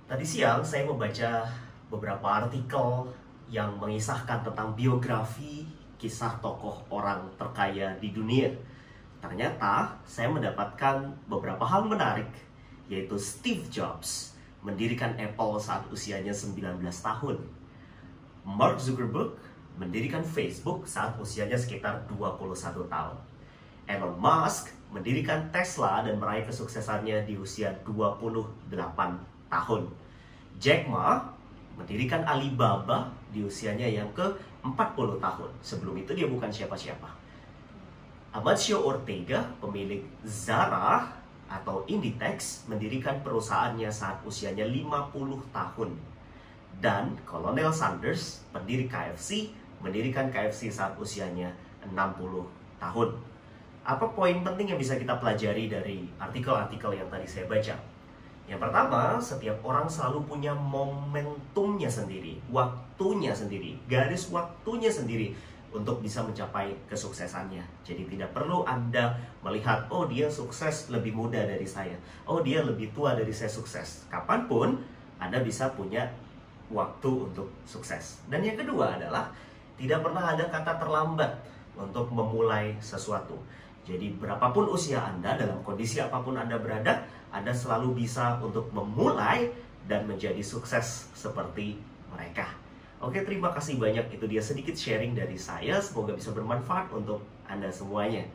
Tadi siang saya membaca beberapa artikel yang mengisahkan tentang biografi kisah tokoh orang terkaya di dunia. Ternyata saya mendapatkan beberapa hal menarik, yaitu Steve Jobs mendirikan Apple saat usianya 19 tahun. Mark Zuckerberg mendirikan Facebook saat usianya sekitar 21 tahun. Elon Musk mendirikan Tesla dan meraih kesuksesannya di usia 28 tahun. Jack Ma mendirikan Alibaba di usianya yang ke-40 tahun. Sebelum itu dia bukan siapa-siapa. Amancio Ortega, pemilik Zara atau Inditex, mendirikan perusahaannya saat usianya 50 tahun. Dan Colonel Sanders, pendiri KFC, mendirikan KFC saat usianya 60 tahun. Apa poin penting yang bisa kita pelajari dari artikel-artikel yang tadi saya baca? Yang pertama, setiap orang selalu punya momentumnya sendiri, waktunya sendiri, garis waktunya sendiri untuk bisa mencapai kesuksesannya. Jadi tidak perlu Anda melihat, oh dia sukses lebih muda dari saya, oh dia lebih tua dari saya sukses. Kapanpun Anda bisa punya waktu untuk sukses. Dan yang kedua adalah, tidak pernah ada kata terlambat untuk memulai sesuatu. Jadi berapapun usia Anda, dalam kondisi apapun Anda berada, Anda selalu bisa untuk memulai dan menjadi sukses seperti mereka. Oke, terima kasih banyak. Itu dia sedikit sharing dari saya. Semoga bisa bermanfaat untuk Anda semuanya.